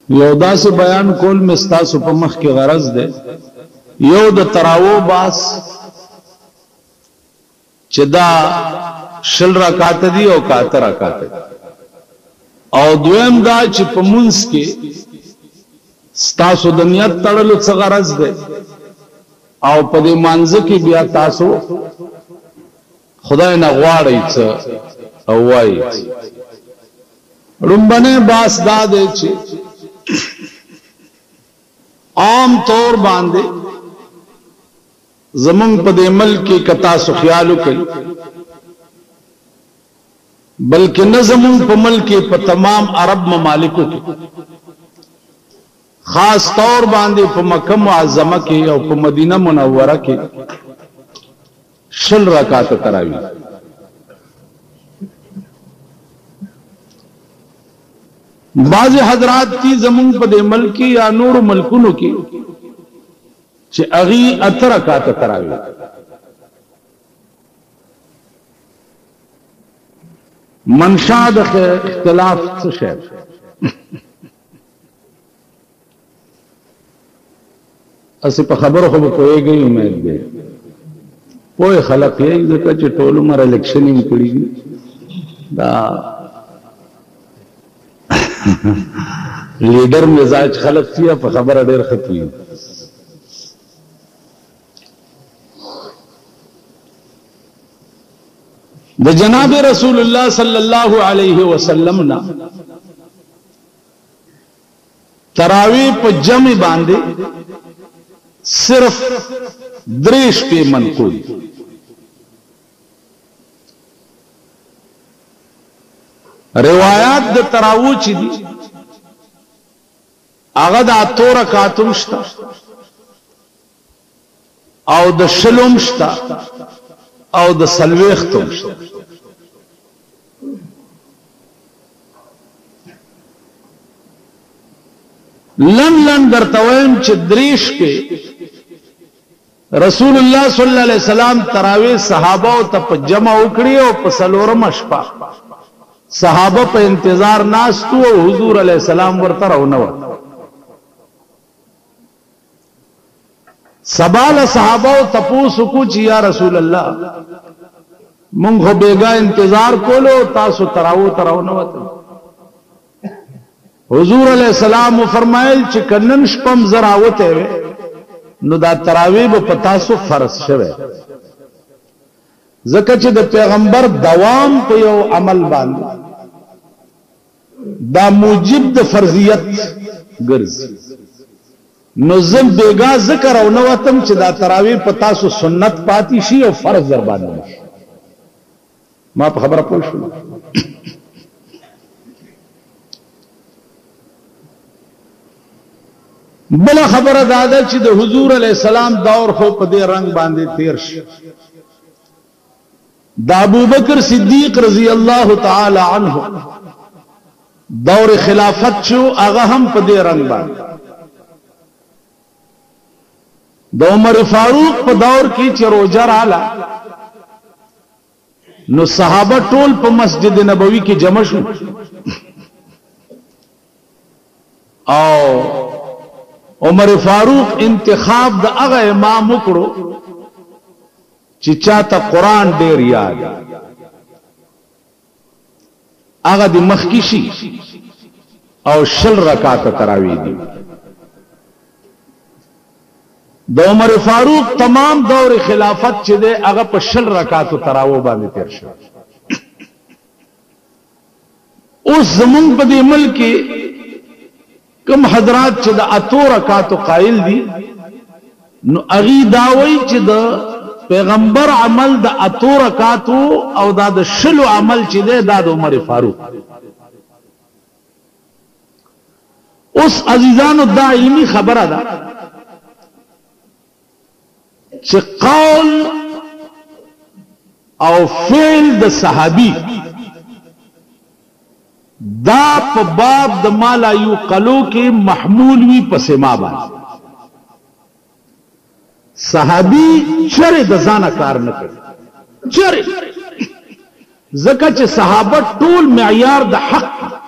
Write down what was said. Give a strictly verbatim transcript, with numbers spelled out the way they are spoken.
یو داسې بیان کول مې ستاسو په مخ کې غرض دی. یو د تراوو باس چې دا شل رکعات دي او کاته رکعات دي، او دویم دا چې په منځ کې ستاسو د نیت تړلو څه غرض دی، او په دې مانځه کې بیا تاسو خدای نه غواړئ څه او وایي. رنبنه باس دا دی چې عام طور باندې زمون په دې ملک کې کتا سو خیال وکړي، بلکې نه زمون په ملک کې په تمام عرب ممالکو کې خاص طور باندې په مکه معظمه کې او په مدینه منوره کې شل رکعات تراویح. بعض حضرات کی زمون په دې ملک یا نور ملکونو کې چې اغي اتر رکعات تراویح. منشا د اختلاف څه شی؟ اسی په خبرو خو په کویږي امید ده وای خلق یې ځکه چې ټول عمر الیکشن یې کړی دا لیډر مزاج خلق چې په خبره ډېر خطوي. د جناب رسول الله صلی الله علیه وسلم نا تراویح په جمع باندې صرف دریش پہ منقول. روایات د تراویح چې دي هغه د اتو رکعاتو شته او د شلوم شته او د سلويختو شته. لن لن درتویم چې دریش پہ رسول الله صلی الله علیه وسلم تراویح صحابه او ته جمع وکړي او په سلورم شپه صحابه په انتظار ناستو او حضور علیه السلام ورته راونه و. سبال صحابه او تپوس کو چې یا رسول الله مونږ خو بیګا انتظار کولو تاسو تراو تراونه وته. حضور علیہ السلام فرمایل چې کنن شپم زراوته وي نو دا تراویح په تاسو فرض شوه، ځکه چې د پیغمبر دوام په یو عمل باندې دا موجب د فرضیت ګرځي. نو زم بیګا ذکر او نو وتم چې دا تراویح په تاسو سنت پاتې شي او فرض در باندې شي. ما په خبره پوه شو. بلا خبره دادا چې د حضور علیہ السلام دور خو په دې رنگ باندې تیر شي. د ابوبکر صدیق رضی الله تعالی عنہ دور خلافت شو هغه هم په دې رنگ باندې. د عمر فاروق په دور کې چې روزه رااله نو صحابه ټول په مسجد نبوي کې جمع شو او عمر فاروق انتخاب د هغه امام وکړو چې چاته قران ډیر یاد هغه د مخکې شي او شل رکعات تراویح دي. د عمر فاروق تمام دور خلافت چې ده هغه په شل رکعات تراویح باندې تیر شو. اوس زمونږ په دې ملک کم حضرات چې د اتو رکعاتو قائل دي نو اغي داوي چې د پیغمبر عمل د اتو رکعاتو او دا د شلو عمل چې ده د عمر فاروق. اوس عزیزانو دا علمي خبره ده چې قول او فعل د صحابي دا په باب د مالا یو قلو کې محمول وی پسما باندې. صحابي چره د ځانه کار نه کوي، چره ځکه چې صحابه ټول معیار د حق